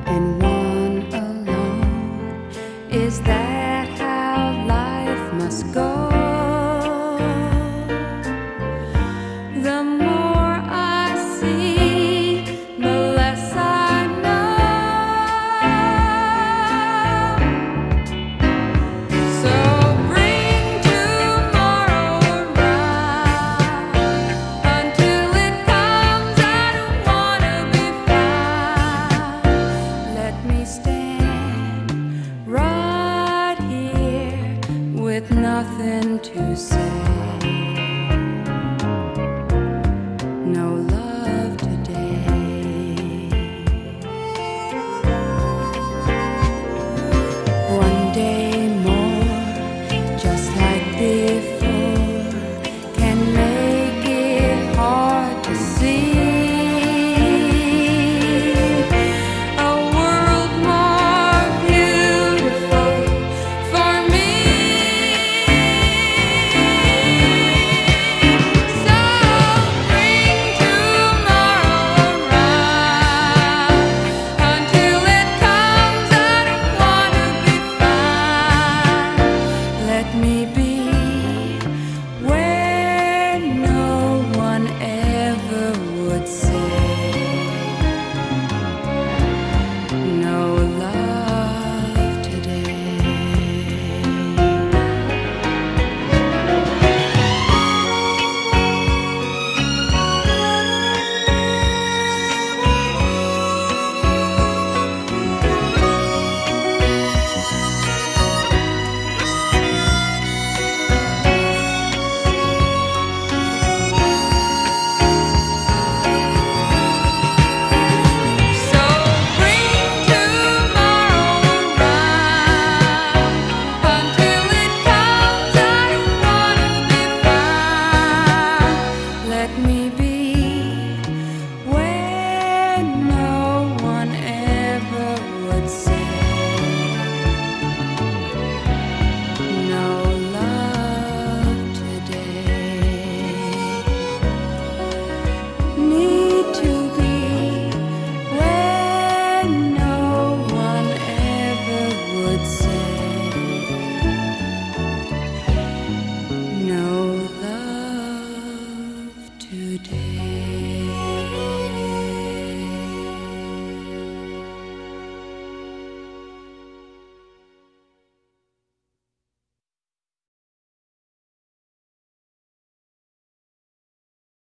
and one alone. Is that how life must go? The more I see, the less I know. So bring tomorrow around. Until it comes, I don't wanna be found. Let me stand right here with nothing to say.